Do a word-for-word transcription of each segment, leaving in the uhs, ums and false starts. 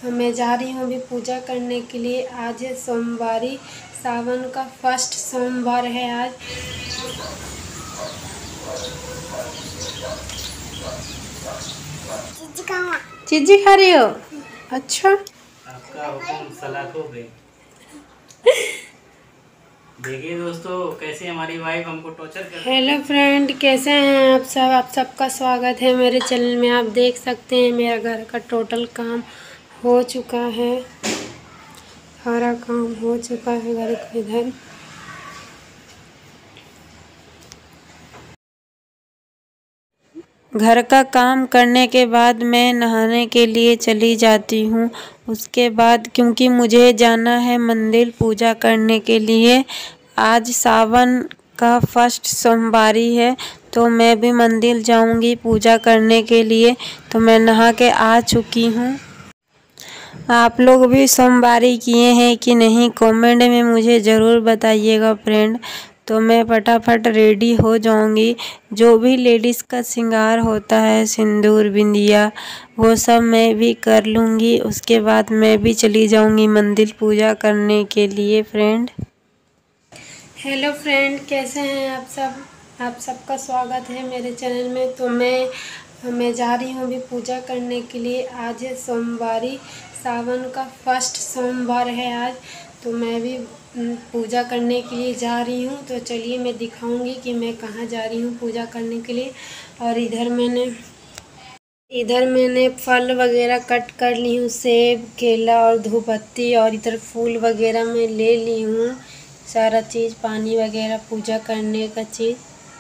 मैं जा रही हूँ अभी पूजा करने के लिए। आज है सोमवारी, सावन का फर्स्ट सोमवार है आज। चीजी खा रही हो? अच्छा, आपका हुक्म सलाखों पे। देखिए दोस्तों, कैसे हमारी वाइफ हमको टॉर्चर कर रही है। हेलो फ्रेंड, कैसे हैं आप सब? आप सबका स्वागत है मेरे चैनल में। आप देख सकते हैं मेरा घर का टोटल काम हो चुका है, सारा काम हो चुका है घर का। इधर घर का काम करने के बाद मैं नहाने के लिए चली जाती हूँ। उसके बाद क्योंकि मुझे जाना है मंदिर पूजा करने के लिए। आज सावन का फर्स्ट सोमवारी है तो मैं भी मंदिर जाऊंगी पूजा करने के लिए। तो मैं नहा के आ चुकी हूँ। आप लोग भी सोमवारी किए हैं कि नहीं, कमेंट में मुझे ज़रूर बताइएगा फ्रेंड। तो मैं फटाफट रेडी हो जाऊंगी। जो भी लेडीज़ का श्रृंगार होता है, सिंदूर बिंदिया, वो सब मैं भी कर लूँगी। उसके बाद मैं भी चली जाऊंगी मंदिर पूजा करने के लिए फ्रेंड। हेलो फ्रेंड, कैसे हैं आप सब? आप सबका स्वागत है मेरे चैनल में। तो मैं मैं जा रही हूँ अभी पूजा करने के लिए। आज है सोमवारी, सावन का फर्स्ट सोमवार है आज। तो मैं भी पूजा करने के लिए जा रही हूँ। तो चलिए मैं दिखाऊंगी कि मैं कहाँ जा रही हूँ पूजा करने के लिए। और इधर मैंने इधर मैंने फल वगैरह कट कर ली हूँ, सेब, केला और धूपबत्ती। और इधर फूल वगैरह मैं ले ली हूँ, सारा चीज़, पानी वगैरह पूजा करने का चीज़।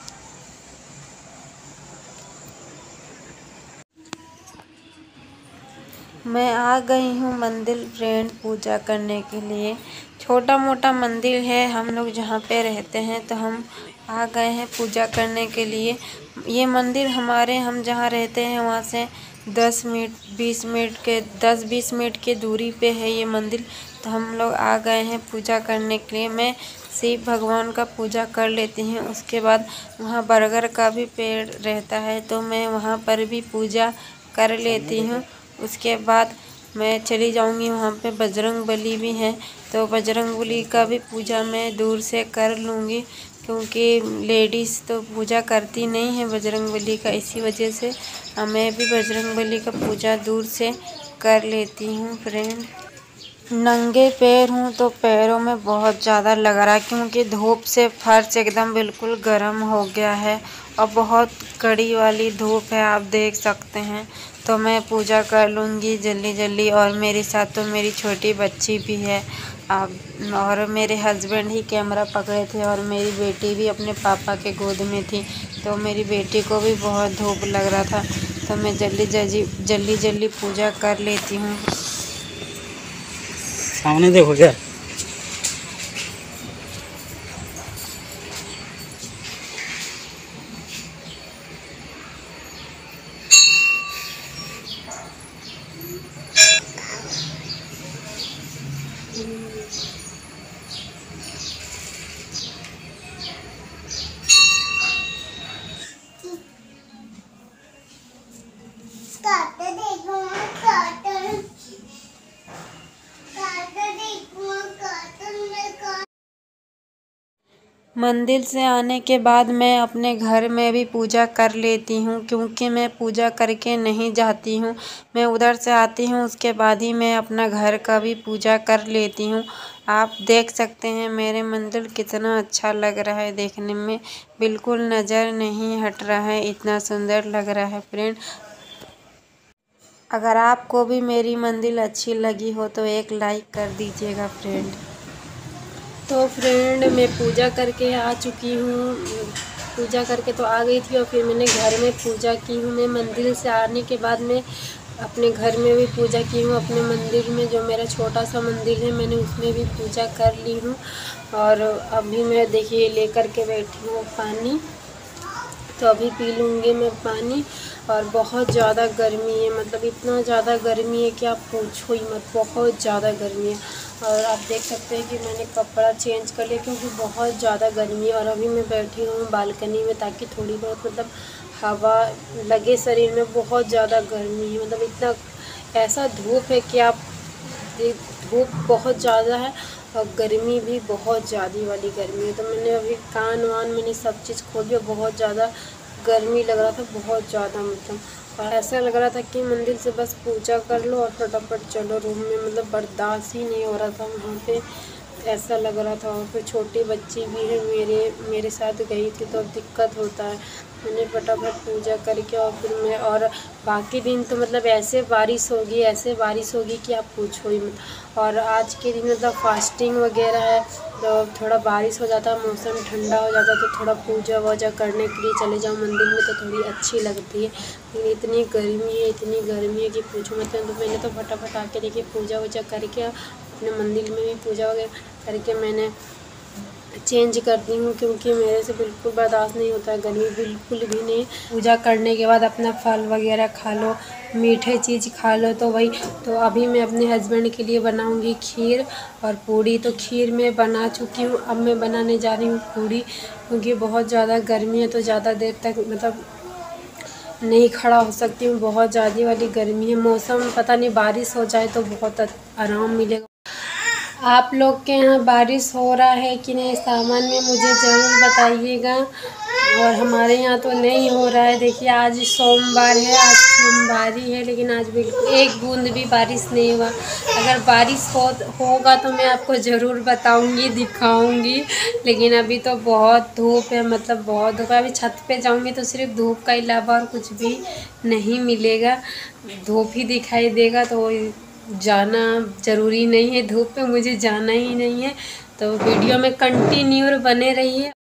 मैं आ गई हूँ मंदिर फ्रेंड पूजा करने के लिए। छोटा मोटा मंदिर है, हम लोग जहाँ पे रहते हैं, तो हम आ गए हैं पूजा करने के लिए। ये मंदिर हमारे हम जहाँ रहते हैं वहाँ से दस मिनट बीस मिनट के दस बीस मिनट के दूरी पे है ये मंदिर। तो हम लोग आ गए हैं पूजा करने के लिए। मैं शिव भगवान का पूजा कर लेती हूँ। उसके बाद वहाँ बरगद का भी पेड़ रहता है, तो मैं वहाँ पर भी पूजा कर लेती हूँ। उसके बाद मैं चली जाऊंगी, वहाँ पे बजरंगबली भी हैं, तो बजरंगबली का भी पूजा मैं दूर से कर लूँगी। क्योंकि लेडीज़ तो पूजा करती नहीं है बजरंगबली का, इसी वजह से मैं भी बजरंगबली का पूजा दूर से कर लेती हूँ फ्रेंड। नंगे पैर हूँ तो पैरों में बहुत ज़्यादा लग रहा है, क्योंकि धूप से फर्श एकदम बिल्कुल गर्म हो गया है और बहुत कड़ी वाली धूप है, आप देख सकते हैं। तो मैं पूजा कर लूँगी जल्दी जल्दी। और मेरे साथ तो मेरी छोटी बच्ची भी है, और मेरे हस्बैंड ही कैमरा पकड़े थे, और मेरी बेटी भी अपने पापा के गोद में थी। तो मेरी बेटी को भी बहुत धूप लग रहा था, तो मैं जल्दी जल्दी जल्दी जल्दी पूजा कर लेती हूँ। सामने देखो क्या। मंदिर से आने के बाद मैं अपने घर में भी पूजा कर लेती हूँ, क्योंकि मैं पूजा करके नहीं जाती हूँ। मैं उधर से आती हूँ, उसके बाद ही मैं अपना घर का भी पूजा कर लेती हूँ। आप देख सकते हैं मेरे मंदिर कितना अच्छा लग रहा है देखने में, बिल्कुल नज़र नहीं हट रहा है, इतना सुंदर लग रहा है फ्रेंड। अगर आपको भी मेरी मंदिर अच्छी लगी हो तो एक लाइक कर दीजिएगा फ्रेंड। तो फ्रेंड मैं पूजा करके आ चुकी हूँ। पूजा करके तो आ गई थी, और फिर मैंने घर में पूजा की हूँ। मैं मंदिर से आने के बाद मैं अपने घर में भी पूजा की हूँ। अपने मंदिर में जो मेरा छोटा सा मंदिर है, मैंने उसमें भी पूजा कर ली हूँ। और अभी मैं देखिए लेकर के बैठी हूँ पानी, तो अभी पी लूँगी मैं पानी। और बहुत ज़्यादा गर्मी है, मतलब इतना ज़्यादा गर्मी है कि आप पूछो ही मत, बहुत ज़्यादा गर्मी है। और आप देख सकते हैं कि मैंने कपड़ा चेंज कर लिया, क्योंकि बहुत ज़्यादा गर्मी है। और अभी मैं बैठी हूँ बालकनी में, ताकि थोड़ी बहुत मतलब हवा लगे शरीर में। बहुत ज़्यादा गर्मी है, मतलब इतना ऐसा धूप है कि आप धूप बहुत ज़्यादा है और गर्मी भी बहुत ज़्यादा वाली गर्मी है। तो मैंने अभी कान वान मैंने सब चीज़ खोल दिया, बहुत ज़्यादा गर्मी लग रहा था, बहुत ज़्यादा मतलब, और ऐसा लग रहा था कि मंदिर से बस पूजा कर लो और फटाफट चलो रूम में, मतलब बर्दाश्त ही नहीं हो रहा था वहाँ पे, ऐसा लग रहा था। और फिर छोटी बच्ची भी है मेरे मेरे साथ गई थी तो अब दिक्कत होता है। मैंने फटाफट पूजा करके और फिर मैं, और बाकी दिन तो मतलब ऐसे बारिश होगी ऐसे बारिश होगी कि आप पूछो ही मत। और आज के दिन मतलब फास्टिंग वगैरह है तो थोड़ा बारिश हो जाता, मौसम ठंडा हो जाता तो थोड़ा पूजा वूजा करने के लिए चले जाओ मंदिर में तो थोड़ी अच्छी लगती है। लेकिन इतनी गर्मी है इतनी गर्मी है कि पूछो मत। तो मैंने तो फटाफट आके देखिए पूजा वूजा करके अपने मंदिर में भी पूजा वगैरह करके मैंने चेंज करती हूँ, क्योंकि मेरे से बिल्कुल बर्दाश्त नहीं होता है गर्मी, बिल्कुल भी नहीं। पूजा करने के बाद अपना फल वगैरह खा लो, मीठे चीज़ खा लो। तो वही तो अभी मैं अपने हस्बैंड के लिए बनाऊँगी खीर और पूड़ी। तो खीर मैं बना चुकी हूँ, अब मैं बनाने जा रही हूँ पूड़ी, क्योंकि बहुत ज़्यादा गर्मी है तो ज़्यादा देर तक मतलब नहीं खड़ा हो सकती हूँ, बहुत ज़्यादा वाली गर्मी है। मौसम पता नहीं बारिश हो जाए तो बहुत आराम मिलेगा। आप लोग के यहाँ बारिश हो रहा है कि नहीं सामान में मुझे ज़रूर बताइएगा। और हमारे यहाँ तो नहीं हो रहा है। देखिए आज सोमवार है, आज सोमवारी है, लेकिन आज बिल्कुल एक बूंद भी बारिश नहीं हुआ। अगर बारिश हो होगा तो मैं आपको ज़रूर बताऊंगी, दिखाऊंगी। लेकिन अभी तो बहुत धूप है, मतलब बहुत धूप है। अभी छत पे जाऊंगी तो सिर्फ धूप का अलावा और कुछ भी नहीं मिलेगा, धूप ही दिखाई देगा। तो जाना ज़रूरी नहीं है, धूप पे मुझे जाना ही नहीं है। तो वीडियो में कंटिन्यू बने रहिए।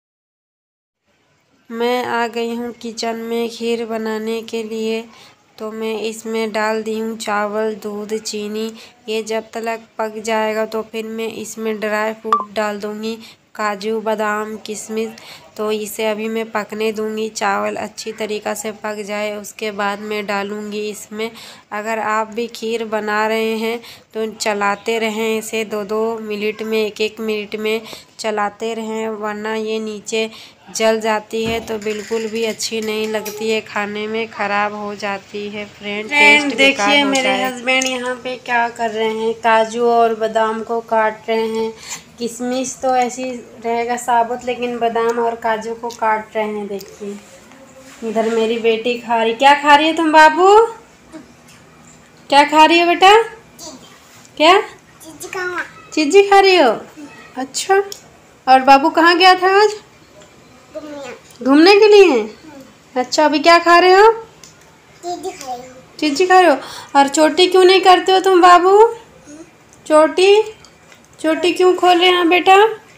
मैं आ गई हूँ किचन में खीर बनाने के लिए। तो मैं इसमें डाल दी हूँ चावल, दूध, चीनी। ये जब तक पक जाएगा तो फिर मैं इसमें ड्राई फ्रूट डाल दूँगी, काजू, बादाम, किशमिश। तो इसे अभी मैं पकने दूँगी, चावल अच्छी तरीक़ा से पक जाए उसके बाद मैं डालूँगी इसमें। अगर आप भी खीर बना रहे हैं तो चलाते रहें इसे, दो दो मिनट में, एक एक मिनट में चलाते रहें, वरना ये नीचे जल जाती है तो बिल्कुल भी अच्छी नहीं लगती है, खाने में ख़राब हो जाती है। फ्रेंड फ्रेंड देखिए मेरे हस्बैंड यहाँ पे क्या कर रहे हैं, काजू और बादाम को काट रहे हैं। किशमिश तो ऐसी रहेगा साबुत, लेकिन बादाम और काजू को काट रहे हैं। देखिए इधर मेरी बेटी खा रही, क्या खा रही है तुम बाबू, क्या खा रही हो बेटा, क्या चीज़ी खा रही हो? अच्छा, और बाबू कहाँ गया था आज? घूमने के लिए। अच्छा, अभी क्या खा रहे हो? चीज़ी खा रहे हो। और चोटी क्यों नहीं करते हो तुम बाबू? चोटी चोटी क्यों खोले हैं बेटा?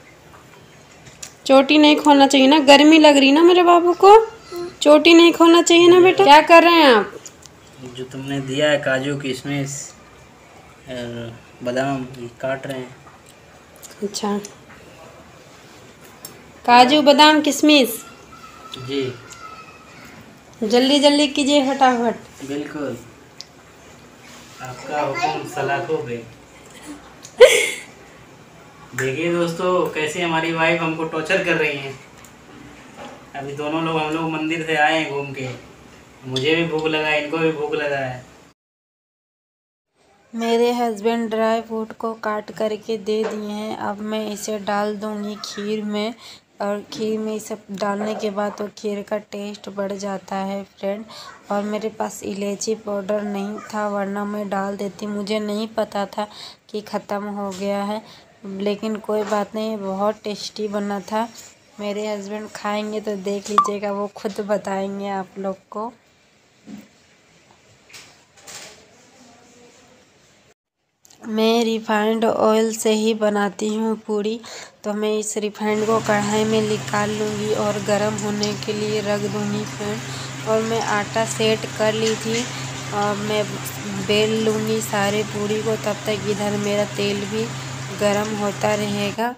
चोटी नहीं खोलना चाहिए ना, गर्मी लग रही ना मेरे बाबू को, चोटी नहीं खोलना चाहिए ना बेटा। क्या कर रहे हैं आप? जो तुमने दिया है काजू, किशमिश और बादाम, ये काट रहे हैं। अच्छा, काजू, बादाम, किशमिश जी, जल्दी जल्दी कीजिए फटाफट। बिल्कुल, आपका हुक्म सलाखों पे। देखिए दोस्तों कैसे हमारी वाइफ हमको टॉर्चर कर रही हैं। अभी दोनों लोग हम लोग मंदिर से आए हैं घूम के, मुझे भी भूख लगा है, इनको भी भूख लगा है। मेरे हस्बैंड ड्राई फ्रूट को काट करके दे दिए हैं, अब मैं इसे डाल दूंगी खीर में। और खीर में इसे डालने के बाद तो खीर का टेस्ट बढ़ जाता है फ्रेंड। और मेरे पास इलायची पाउडर नहीं था, वरना मैं डाल देती, मुझे नहीं पता था कि ख़त्म हो गया है। लेकिन कोई बात नहीं, बहुत टेस्टी बना था। मेरे हस्बैंड खाएंगे तो देख लीजिएगा, वो खुद बताएंगे आप लोग को। मैं रिफाइंड ऑयल से ही बनाती हूँ पूड़ी। तो मैं इस रिफाइंड को कढ़ाई में निकाल लूँगी और गरम होने के लिए रख दूँगी फ्रेंड। और मैं आटा सेट कर ली थी और मैं बेल लूँगी सारे पूड़ी को, तब तक इधर मेरा तेल भी गरम होता रहेगा।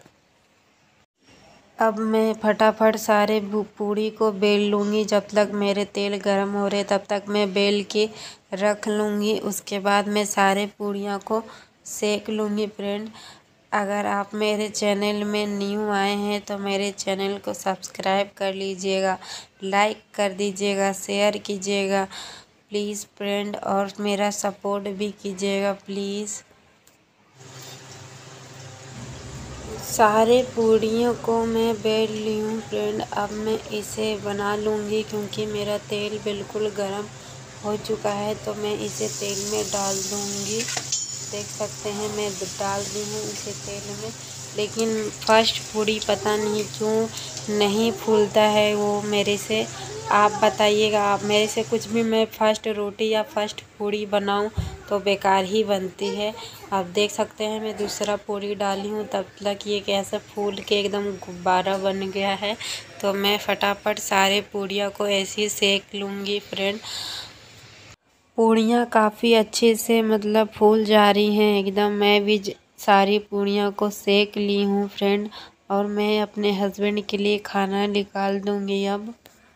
अब मैं फटाफट सारे पूड़ी को बेल लूँगी, जब तक मेरे तेल गरम हो रहे तब तक मैं बेल के रख लूँगी। उसके बाद मैं सारे पूड़ियाँ को सेक लूँगी फ्रेंड। अगर आप मेरे चैनल में न्यू आए हैं तो मेरे चैनल को सब्सक्राइब कर लीजिएगा, लाइक कर दीजिएगा, शेयर कीजिएगा प्लीज़ फ्रेंड, और मेरा सपोर्ट भी कीजिएगा प्लीज़। सारे पूड़ियों को मैं बेल ली हूँ फ्रेंड। अब मैं इसे बना लूँगी क्योंकि मेरा तेल बिल्कुल गर्म हो चुका है, तो मैं इसे तेल में डाल दूँगी। देख सकते हैं मैं डाल दी हूँ इसे तेल में, लेकिन फर्स्ट पूड़ी पता नहीं क्यों नहीं फूलता है वो मेरे से। आप बताइएगा, आप मेरे से कुछ भी मैं फर्स्ट रोटी या फर्स्ट पूड़ी बनाऊं तो बेकार ही बनती है। आप देख सकते हैं मैं दूसरा पूड़ी डाली हूँ, तब तक ये कैसे फूल के एकदम गुब्बारा बन गया है। तो मैं फटाफट सारे पूड़ियों को ऐसे ही सेक लूँगी फ्रेंड। पूड़ियाँ काफ़ी अच्छे से मतलब फूल जा रही हैं एकदम। मैं भी सारी पूड़ियों को सेक ली हूँ फ्रेंड, और मैं अपने हस्बैंड के लिए खाना निकाल दूँगी। अब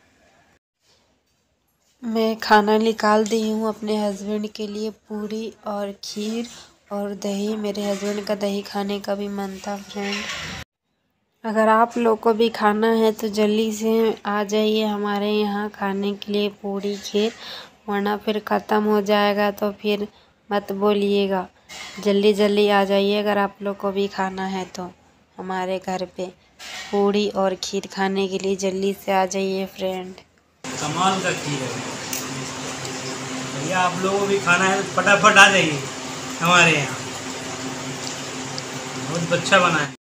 मैं खाना निकाल दी हूँ अपने हस्बैंड के लिए, पूरी और खीर और दही। मेरे हस्बैंड का दही खाने का भी मन था फ्रेंड। अगर आप लोग को भी खाना है तो जल्दी से आ जाइए हमारे यहाँ खाने के लिए पूरी खीर, वरना फिर ख़त्म हो जाएगा तो फिर मत बोलिएगा। जल्दी जल्दी आ जाइए अगर आप लोग को भी खाना है तो हमारे घर पे पूरी और खीर खाने के लिए जल्दी से आ जाइए फ्रेंड। कमाल का खीर है भैया, आप लोगों को भी खाना है तो फटाफट आ जाइए हमारे यहाँ, बहुत अच्छा बना है।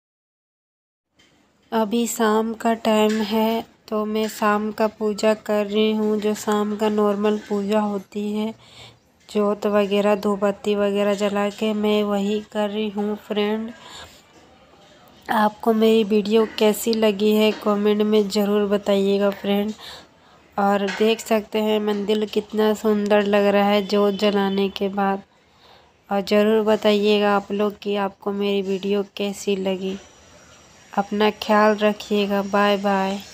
अभी शाम का टाइम है तो मैं शाम का पूजा कर रही हूँ, जो शाम का नॉर्मल पूजा होती है, जोत वगैरह धूप बत्ती वगैरह जला के मैं वही कर रही हूँ फ्रेंड। आपको मेरी वीडियो कैसी लगी है कमेंट में ज़रूर बताइएगा फ्रेंड। और देख सकते हैं मंदिर कितना सुंदर लग रहा है जोत जलाने के बाद। और ज़रूर बताइएगा आप लोग कि आपको मेरी वीडियो कैसी लगी। अपना ख्याल रखिएगा। Bye bye.